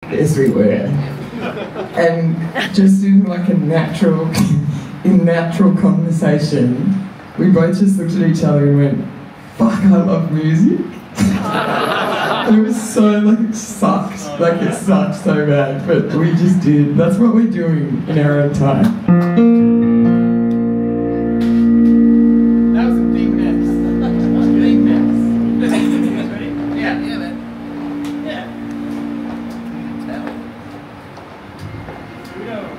Yes, we were. And just in like a natural conversation, we both just looked at each other and went, fuck, I love music. And it was so, like, it sucked. Like, it sucked so bad, but we just did. That's what we're doing in our own time. That was a big mess. Big mess. Ready? Yeah, man. Yeah. Here we go.